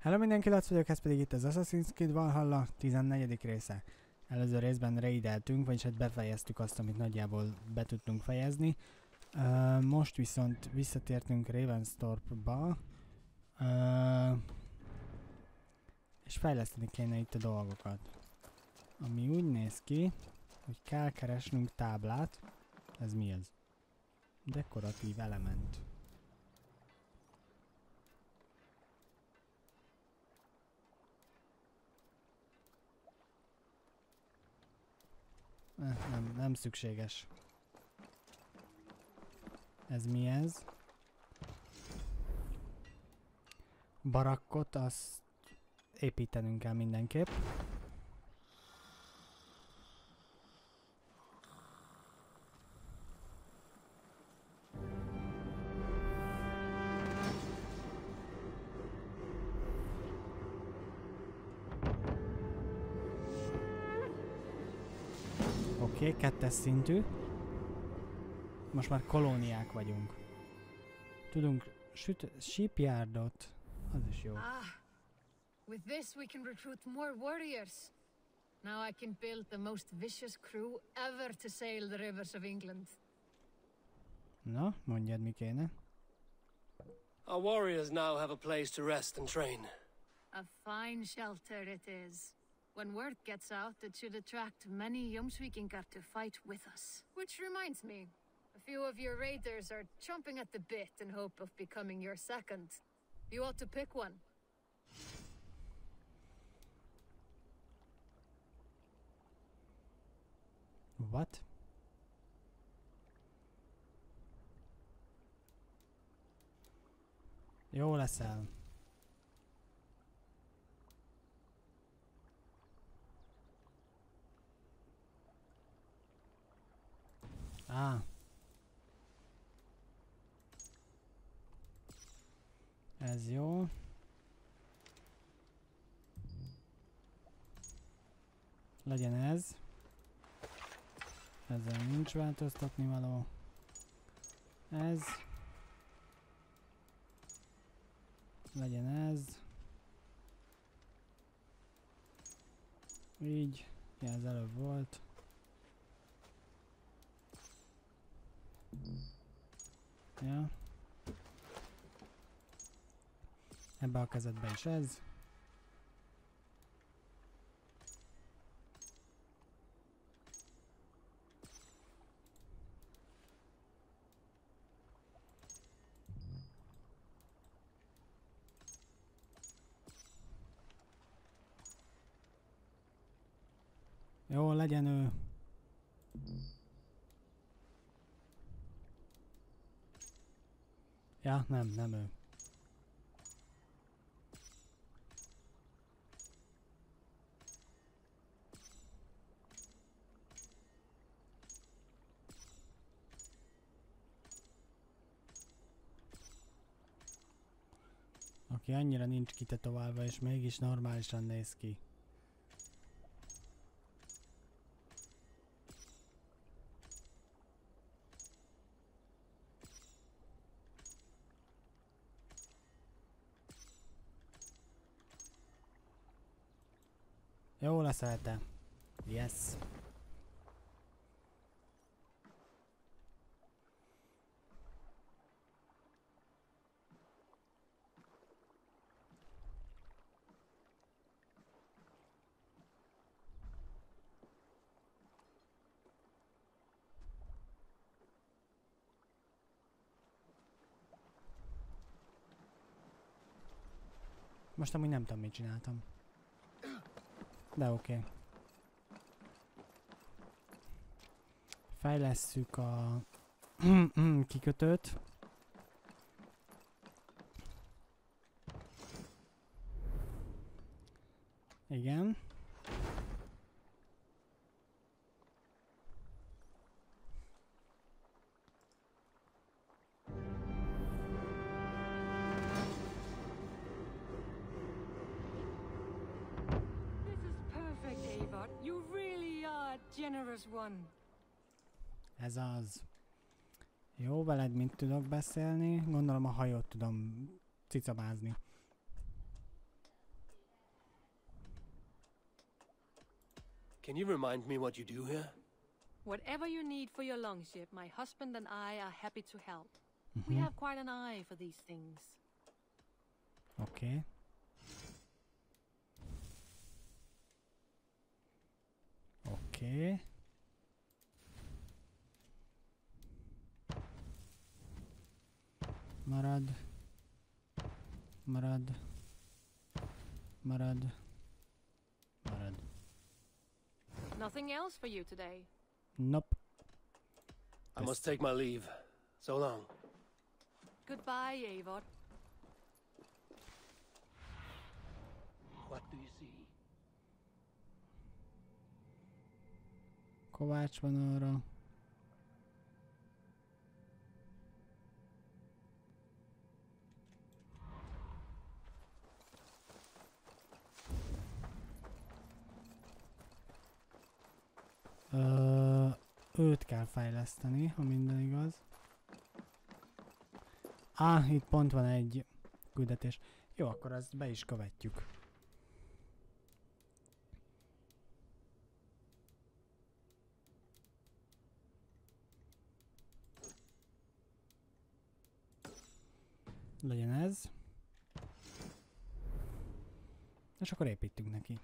Hello mindenki, Lac vagyok, ez pedig itt az Assassin's Creed Valhalla 14. része. Előző részben raideltünk, vagyis hát befejeztük azt, amit nagyjából be tudtunk fejezni. Most viszont visszatértünk Ravensthorpe-ba. És fejleszteni kéne itt a dolgokat. Ami úgy néz ki, hogy kell keresnünk táblát. Ez mi ez? Dekoratív element. Nem szükséges. Ez mi ez? Barakkot, azt építenünk kell mindenképp. Oké, kettes szintű. Most már kolóniák vagyunk. Tudunk shipyardot. Az is jó. With this we can recruit more warriors. Now I can build the most vicious crew ever to sail the rivers of England. Na, mondjad, mi kéne. Our warriors now have a place to rest and train. A fine shelter it is. When word gets out, it should attract many Jomsvikingar to fight with us. Which reminds me, a few of your raiders are chomping at the bit in hope of becoming your second. You ought to pick one. What? Jó leszel. Ez jó. Legyen ez. Ezzel nincs változtatni való. Ez. Legyen ez. Így. Ja, ez előbb volt. Ja. Ebbe a kezedbe is ez. Jó, legyen ő. Ja, nem ő. Aki annyira nincs kitetoválva, és mégis normálisan néz ki. Jó leszel te. Yes. Most amúgy nem tudom, mit csináltam. De oké. Fejlesszük a kikötőt. Igen. You really are a generous one. Ez az. Jó, veled mint tudok beszélni? Gondolom a hajót tudom cicabázni. Can you remind me what you do here? Whatever you need for your longship, my husband and I are happy to help. We have quite an eye for these things. Oké. Oké. Marad. Marad. Marad. Marad. Nothing else for you today. Nope. I must take my leave. So long. Goodbye, Eivor. What do you see? Kovács van arra. Őt kell fejleszteni, ha minden igaz. Itt pont van egy küldetés. Jó, akkor azt be is követjük. Legyen ez. És akkor építünk neki.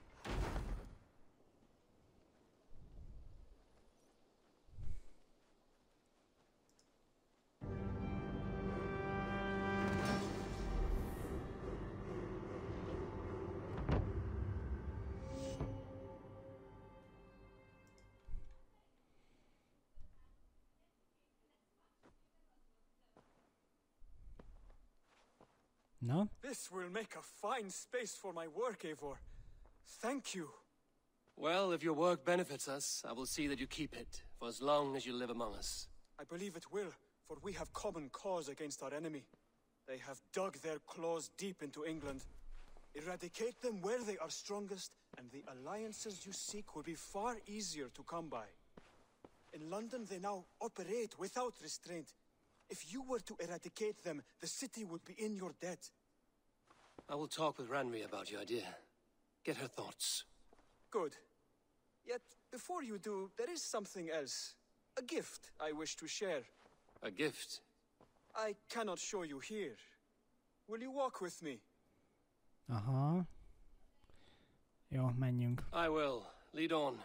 No? This will make a fine space for my work, Eivor. Thank you. Well, if your work benefits us, I will see that you keep it, for as long as you live among us. I believe it will, for we have common cause against our enemy. They have dug their claws deep into England. Eradicate them where they are strongest, and the alliances you seek will be far easier to come by. In London, they now operate without restraint. If you were to eradicate them, the city would be in your debt. I will talk with Ranvi about your idea. Get her thoughts. Good. Yet, before you do, there is something else. A gift I wish to share. A gift? I cannot show you here. Will you walk with me? Aha. Jó, menjünk. I will. Lead on.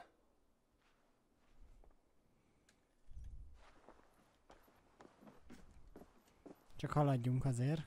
Csak haladjunk azért.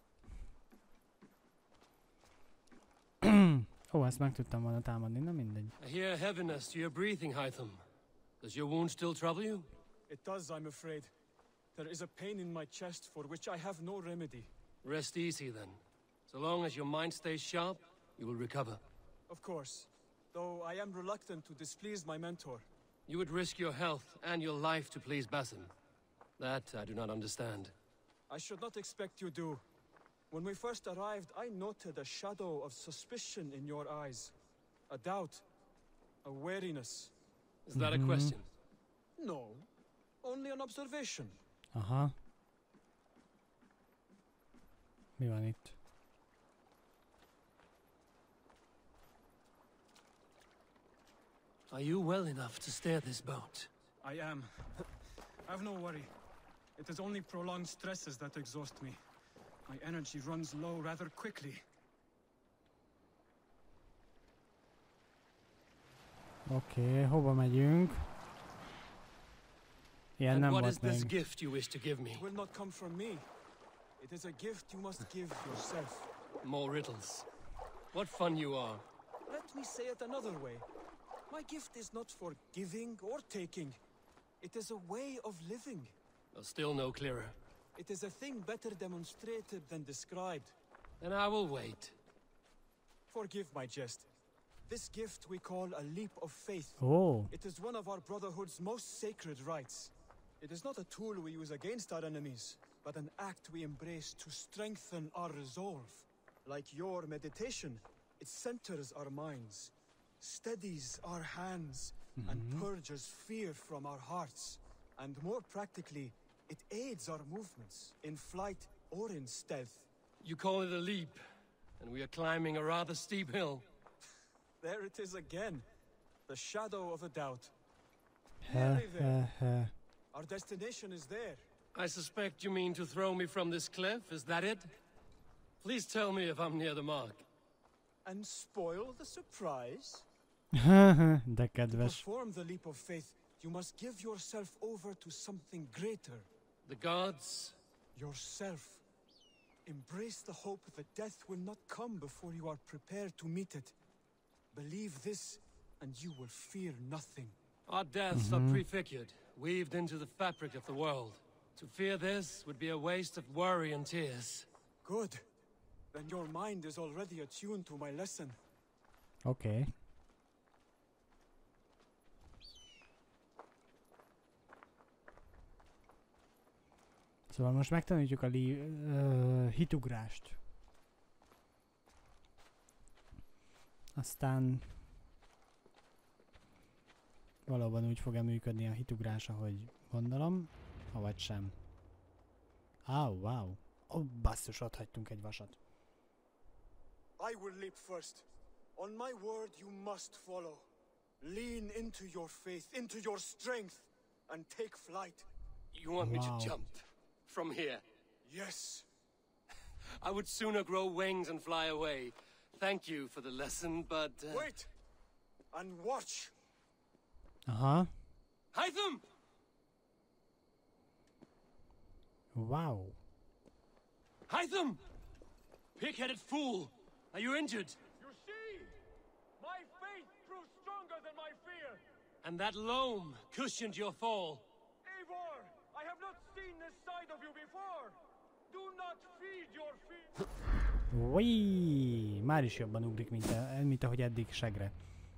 Ó, ezt meg tudtam volna támadni, na mindegy. I hear heaviness to your breathing, Hytham. Does your wound still trouble you? It does, I'm afraid. There is a pain in my chest for which I have no remedy. Rest easy, then. So long as your mind stays sharp, you will recover. Of course. Though I am reluctant to displease my mentor. You would risk your health and your life to please Basim. That I do not understand. I should not expect you do. When we first arrived, I noted a shadow of suspicion in your eyes. A doubt. A wariness. Is that a question? No. Only an observation. Aha. Mi van itt? Are you well enough to steer this boat? I am. Have no worry. It is only prolonged stresses that exhaust me. My energy runs low rather quickly. Oké, hova megyünk? Ilyen nem And what volt is this még. gift you wish to give me? It will not come from me. It is a gift you must give yourself. More riddles. What fun you are. Let me say it another way. My gift is not for giving or taking. It is a way of living. Well, still no clearer. It is a thing better demonstrated than described. Then I will wait. Forgive my jest. This gift we call a leap of faith. Ó, It is one of our Brotherhood's most sacred rites. It is not a tool we use against our enemies, but an act we embrace to strengthen our resolve. Like your meditation, it centers our minds, steadies our hands, and purges fear from our hearts. And more practically, it aids our movements, in flight or in stealth. You call it a leap, and we are climbing a rather steep hill. There it is again. the shadow of a doubt. Nearly there. Our destination is there. I suspect you mean to throw me from this cliff, is that it? Please tell me if I'm near the mark. And spoil the surprise? De To kedves. perform the leap of faith, you must give yourself over to something greater. The gods? Yourself. Embrace the hope that death will not come before you are prepared to meet it. Believe this, and you will fear nothing. Our deaths are prefigured, weaved into the fabric of the world. To fear this would be a waste of worry and tears. Good. Then your mind is already attuned to my lesson. Oké. Szóval most megtanítjuk a hitugrást. Aztán valóban úgy fog-e működni a hitugrás, ahogy gondolom, avagy sem. Wow. Basszus, ott hagytunk egy vasat. I will leap first. On my word, you must follow. Lean into your faith, into your strength, and take flight. You want me Wow. to jump? From here? Yes. I would sooner grow wings and fly away. Thank you for the lesson, but... Wait! And watch! Aha. Hytham! Wow. Hytham! Pig-headed fool! Are you injured? You see? My faith proved stronger than my fear! And that loam cushioned your fall. Eivor! I have not seen this side of you before! Do not feed your fear! Ui, már is jobban ugrik, mint ahogy eddig segre.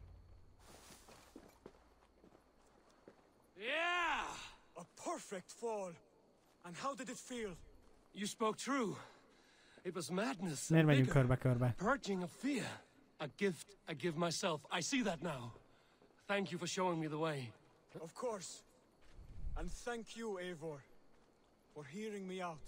Yeah! A perfect fall! And how did it feel? You spoke true. It was madness. Miért and megyünk vigor. körbe-körbe? Purging of fear. A gift I give myself. I see that now. Thank you for showing me the way. Of course. And thank you, Eivor, for hearing me out.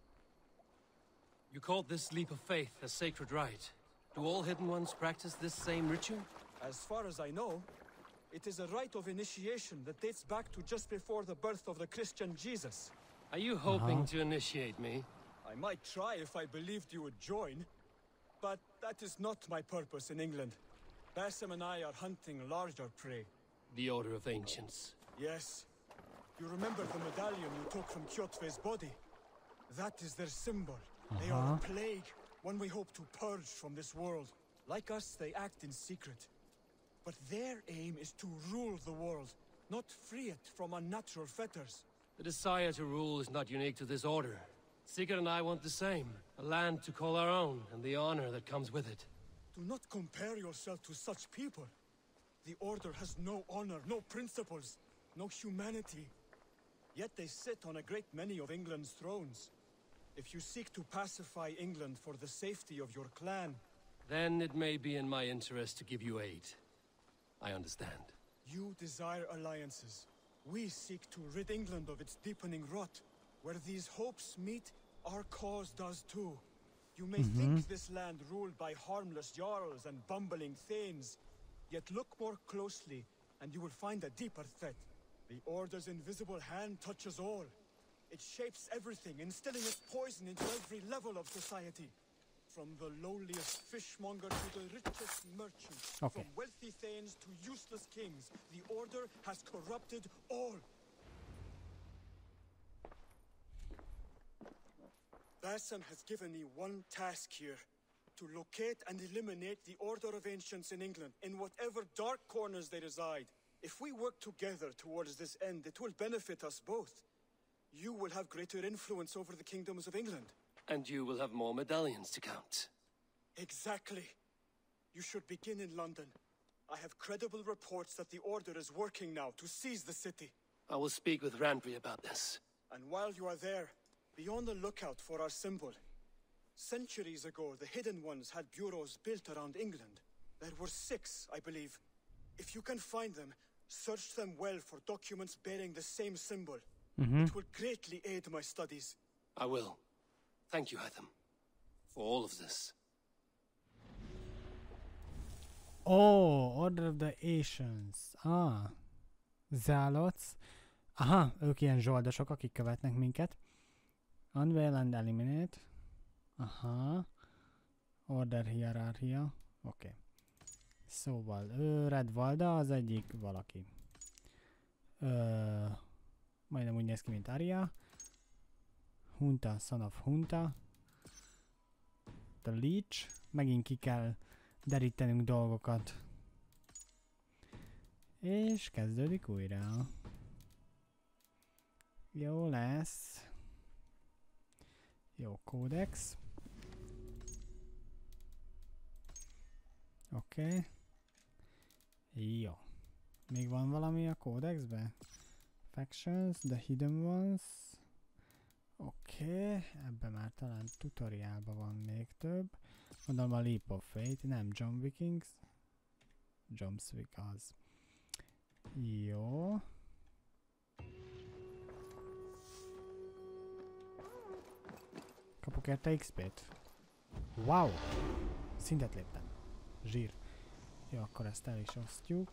You called this leap of faith a sacred rite. Do all Hidden Ones practice this same ritual? As far as I know, it is a rite of initiation that dates back to just before the birth of the Christian Jesus. Are you hoping to initiate me? I might try if I believed you would join, but that is not my purpose in England. Basim and I are hunting larger prey. The Order of Ancients. Yes. You remember the medallion you took from Kjotve's body? That is their symbol. They are a plague, one we hope to purge from this world. Like us, they act in secret. But their aim is to rule the world, not free it from unnatural fetters. The desire to rule is not unique to this order. Sigurd and I want the same. A land to call our own, and the honor that comes with it. Do not compare yourself to such people. The Order has no honor, no principles, no humanity. Yet they sit on a great many of England's thrones. If you seek to pacify England for the safety of your clan, Then it may be in my interest to give you aid. I understand. you desire alliances. We seek to rid England of its deepening rot. Where these hopes meet, our cause does too. You may think this land ruled by harmless jarls and bumbling thanes, yet look more closely, and you will find a deeper threat. The Order's invisible hand touches all. It shapes everything, instilling its poison into every level of society. From the lowliest fishmonger to the richest merchant, Okay. from wealthy thanes to useless kings, the Order has corrupted all. Basim has given me one task here. To locate and eliminate the Order of Ancients in England, in whatever dark corners they reside. If we work together towards this end, it will benefit us both. You will have greater influence over the kingdoms of England. And you will have more medallions to count. Exactly. You should begin in London. I have credible reports that the Order is working now to seize the city. I will speak with Randry about this. And while you are there, be on the lookout for our symbol. Centuries ago, the Hidden Ones had bureaus built around England. There were 6, I believe. If you can find them, search them well for documents bearing the same symbol. It will greatly aid my studies. I will. Thank you, Hytham, for all of this. Oh, Order of the Asians. Zealots. Aha, ők ilyen zsoldosok, akik követnek minket. Unveil and Eliminate. Aha. Order hierarchia. Oké. Szóval, Red Valda az egyik valaki. Majdnem úgy néz ki, mint Arya. Hunta, Son of Hunta. The Leech. Megint ki kell derítenünk dolgokat. És kezdődik újra. Jó lesz. Jó, kódex. Oké. Jó. Még van valami a kódexbe? Factions, the hidden ones. Oké. Ebben már talán tutoriálban van még több. Mondom a Leap of Faith, nem John Vikings. Jomsvik az. Jó. Kapok érte XP-t. Wow! Szintet léptem. Zsír. Jó, akkor ezt el is osztjuk.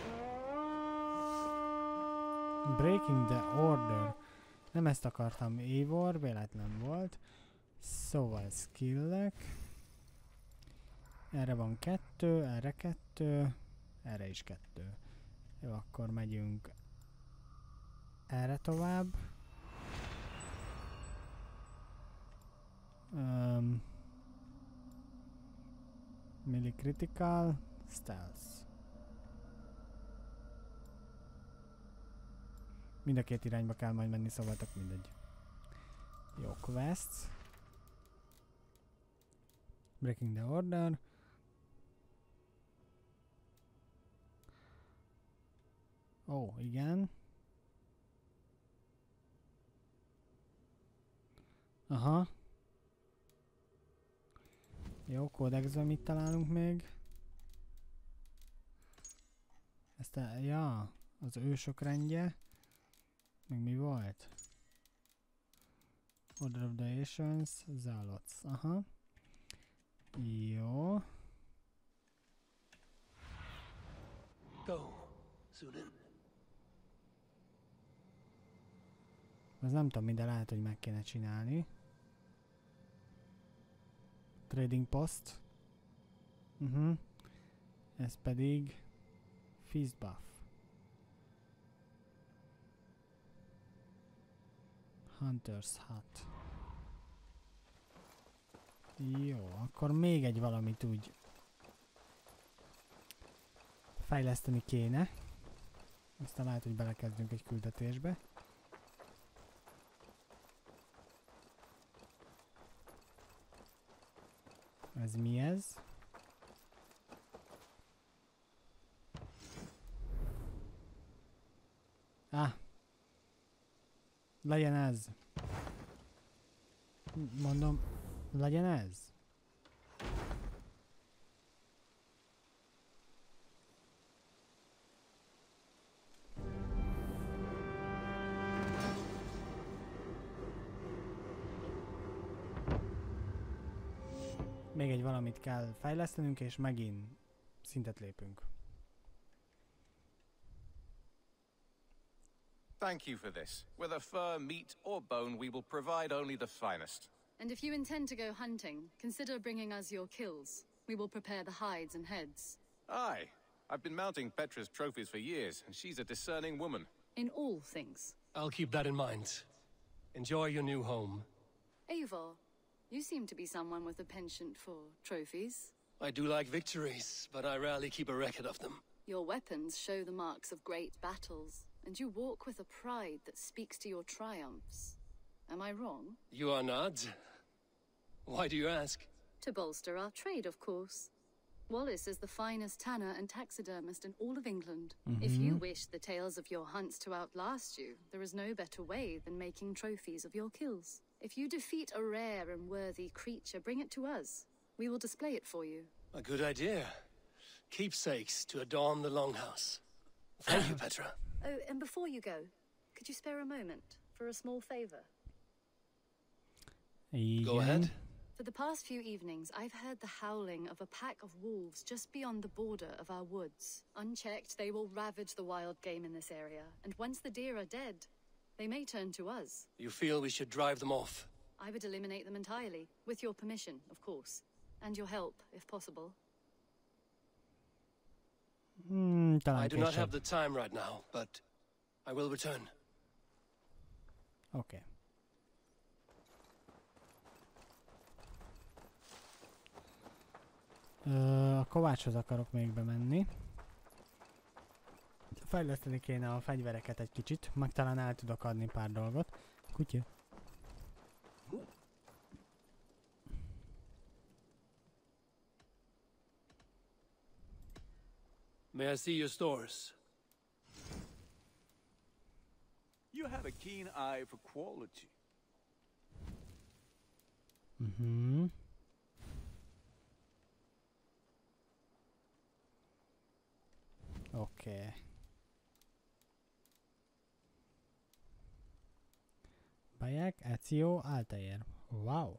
Breaking the order. Nem ezt akartam, Eivor, véletlen volt. Szóval skillek. Erre van 2, erre 2, erre is 2. Jó, akkor megyünk erre tovább. Melee critical, stealth. Mind a két irányba kell majd menni, szóval tök mindegy. Jó, quests. Breaking the order. Ó, igen. Aha. Jó, kódexben mit találunk még? Ezt ja, az ősök rendje. Még mi volt? Order of the Asians, Zealots. Aha. Jó. Go, Sudan. Ez nem tudom, de lehet, hogy meg kéne csinálni. Trading post. Ez pedig Feast buff. Hunter's Hut. Jó, akkor még egy valamit úgy fejleszteni kéne. Aztán lehet, hogy belekezdünk egy küldetésbe. Ez mi ez? Legyen ez. Mondom, legyen ez. Még egy valamit kell fejlesztenünk, és megint szintet lépünk. Thank you for this. Whether fur, meat, or bone, we will provide only the finest. And if you intend to go hunting, consider bringing us your kills. We will prepare the hides and heads. Aye. I've been mounting Petra's trophies for years, and she's a discerning woman. In all things. I'll keep that in mind. Enjoy your new home. Eivor, you seem to be someone with a penchant for trophies. I do like victories, but I rarely keep a record of them. Your weapons show the marks of great battles, and you walk with a pride that speaks to your triumphs. Am I wrong? You are not. Why do you ask? To bolster our trade, of course. Wallace is the finest tanner and taxidermist in all of England. If you wish the tales of your hunts to outlast you, there is no better way than making trophies of your kills. If you defeat a rare and worthy creature, bring it to us. We will display it for you. A good idea. Keepsakes to adorn the longhouse. Thank you, Petra. Oh, and before you go, could you spare a moment for a small favor? Go ahead. For the past few evenings, I've heard the howling of a pack of wolves just beyond the border of our woods. Unchecked, they will ravage the wild game in this area, and once the deer are dead, they may turn to us. You feel we should drive them off? I would eliminate them entirely, with your permission, of course, and your help, if possible. I do not have the time right now, but I will return. Oké. A kovácshoz akarok még bemenni. Fejleszteni kéne a fegyvereket egy kicsit, meg talán el tudok adni pár dolgot. Kutya. May I see your stores? You have a keen eye for quality. Oké. Bayek, Ezio, Altair. Wow.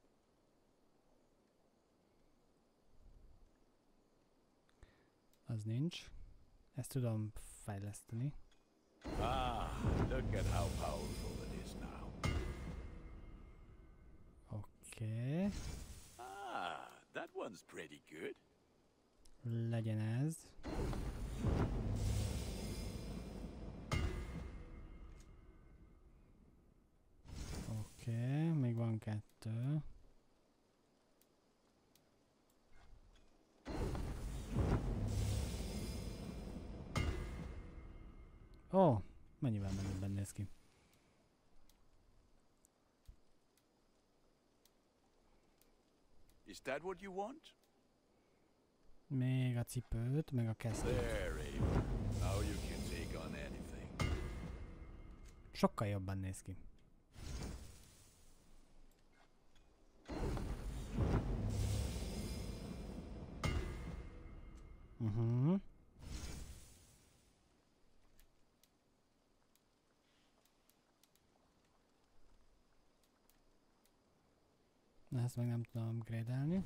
Az nincs. Ezt tudom fejleszteni. Ah, look at how powerful it is now. Oké. Ah, that one's pretty good. Legyen ez. Oké, még van 2. Ó, mennyivel mennyibben néz ki. Is that what you want? Még a cipőt, meg a kesztyűt. There, Eivor. Now you can take on anything. Sokkal jobban néz ki. Ezt meg nem tudom upgrade-elni.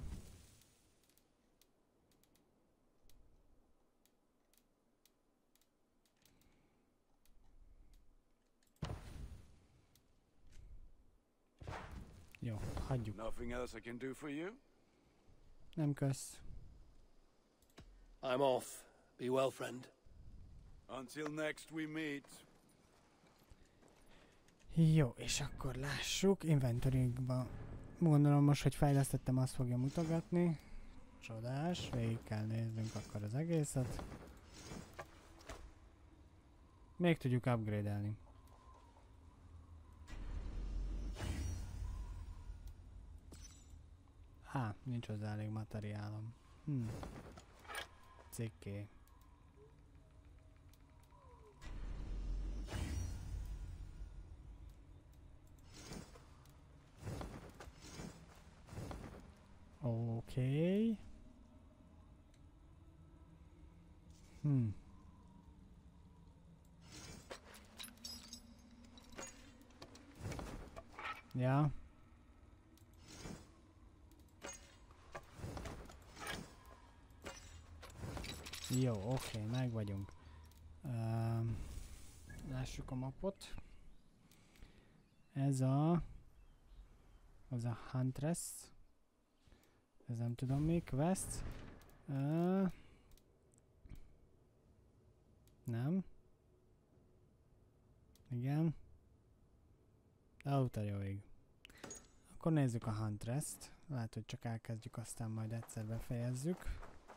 Jó, hagyjuk. Nothing else I can do for you? Nem kösz. I'm off. Be well, friend. Until next we meet. Jó, és akkor lássuk. Inventory-ba. Gondolom most, hogy fejlesztettem, azt fogja mutogatni. Csodás. Végig kell néznünk akkor az egészet. Még tudjuk upgrade-elni. Nincs hozzá elég materiálom. Cikké. Oké. Ja. Jó, oké, meg vagyunk. Lássuk a mapot. Ez a Huntress. Ez nem tudom mi, Quest. Nem. Igen. Outer jóig. Akkor nézzük a Huntress-t. Lehet, hogy csak elkezdjük, aztán majd egyszer befejezzük.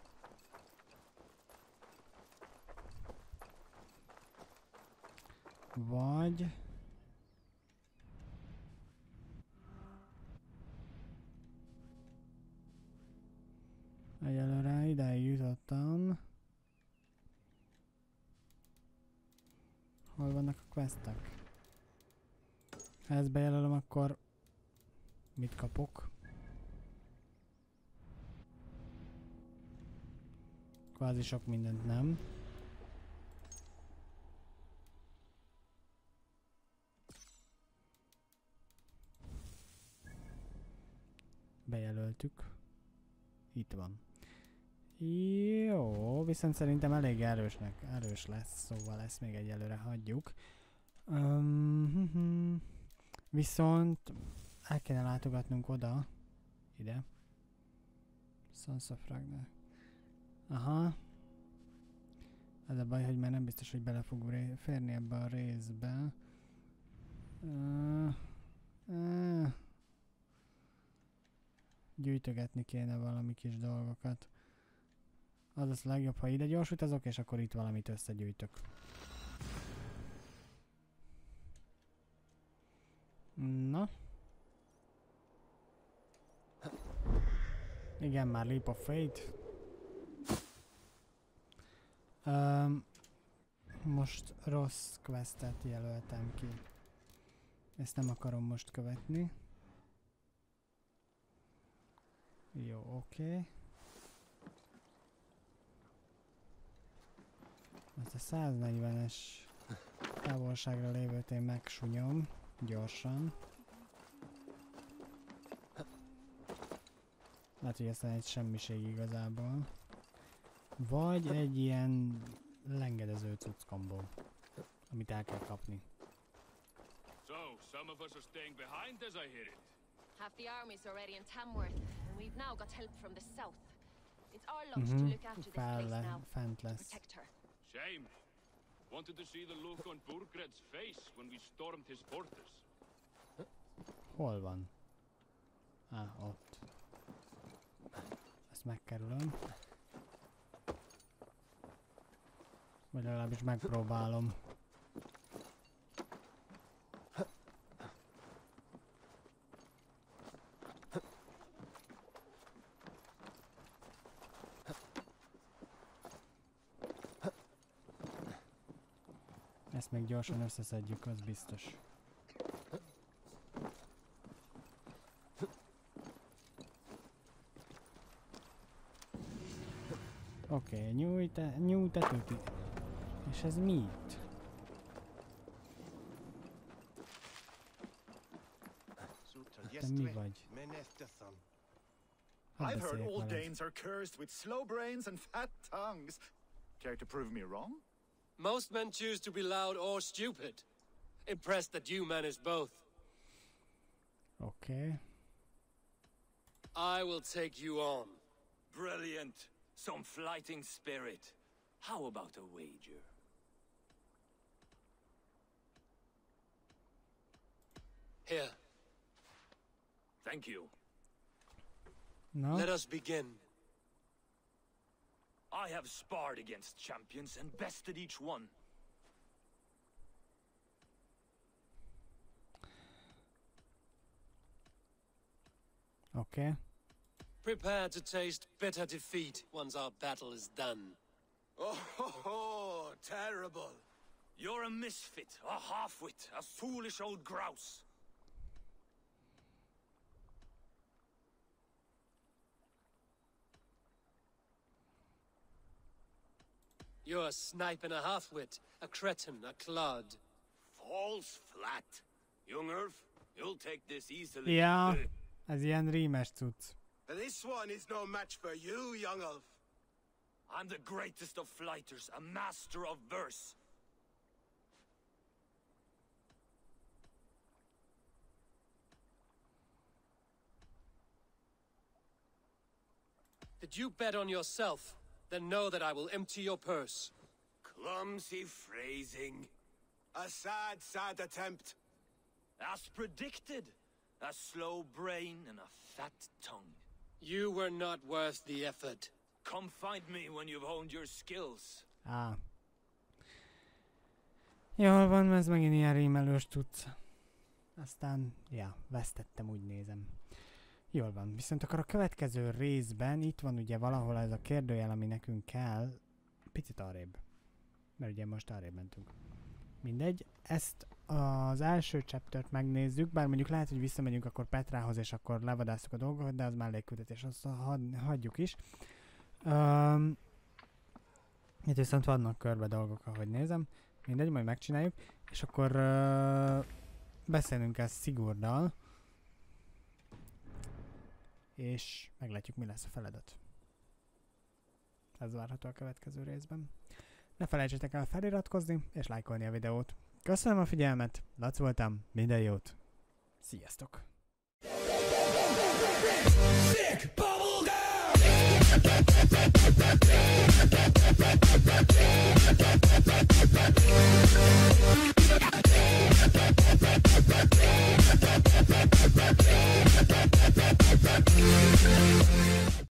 Vagy... Egyelőre ideig jutottam. Hol vannak a questek? Ha ezt bejelölöm, akkor mit kapok? Kvázi sok mindent nem. bejelöltük. Itt van. Jó, viszont szerintem elég erős lesz, szóval ezt még egyelőre hagyjuk. Viszont el kéne látogatnunk oda, ide. Sansa Fragnak. Aha. Az a baj, hogy már nem biztos, hogy bele fog férni ebbe a részbe. Gyűjtögetni kéne valami kis dolgokat. Az az legjobb, ha ide gyors utazok, és akkor itt valamit összegyűjtök. Na. Igen, már Leap of Fate. Most rossz questet jelöltem ki. Ezt nem akarom most követni. Jó, oké. Ezt a 140-es távolságra lévőt én megsunyom gyorsan. Lehet, hogy aztán egy semmiség igazából. Vagy egy ilyen lengedező cucc kombó, amit el kell kapni. So, some of us are staying behind as I hear it. Half the army's already in Tamworth, and we've now got help from the south. It's our lot to look after this place now. Fent lesz. Protect her. Shame. Wanted to see the look on Burgred's face when we stormed his fortress. Hol van? Ott. Ezt megkerülöm. Vagy legalábbis megpróbálom. Ezt még gyorsan összeszedjük, az biztos. Oké, nyújtetőti. És ez mi itt? Te mi vagy? I've heard all Danes are cursed with slow brains and fat tongues. Care to prove me wrong? Most men choose to be loud or stupid. Impressed that you manage both. Okay. I will take you on. Brilliant. Some flighting spirit. How about a wager? Here. Thank you. No. Let us begin. I have sparred against champions and bested each one. Okay. Prepare to taste bitter defeat once our battle is done. Oh, terrible. You're a misfit, a half-wit, a foolish old grouse. You're a snipe and a half-wit, a cretin, a clod. Falls flat. Young Earth, you'll take this easily. Ja, ez ilyen rímes cucc. This one is no match for you, young elf. I'm the greatest of flighters, a master of verse. Did you bet on yourself? Then know that I will empty your purse. Clumsy phrasing. A sad, sad attempt. As predicted. A slow brain and a fat tongue. You were not worth the effort. Come find me when you've honed your skills. Jól van, ez megint ilyen rímelős tudsz. Aztán, ja, vesztettem, úgy nézem. Jól van, viszont akkor a következő részben itt van ugye valahol ez a kérdőjel, ami nekünk kell. Picit arrébb. Mert ugye most arrébb mentünk. Mindegy, ezt az első chaptert megnézzük, bár mondjuk lehet, hogy visszamegyünk akkor Petrához, és akkor levadásztuk a dolgokat, de az mellékküldetés, azt hagyjuk is. Itt viszont vannak körbe dolgok, ahogy nézem. Mindegy, majd megcsináljuk. És akkor beszélünk ezt Sigurddal. és meglátjuk, mi lesz a feladat. Ez várható a következő részben. Ne felejtsetek el feliratkozni és lájkolni a videót. Köszönöm a figyelmet, Laci voltam, minden jót! Sziasztok!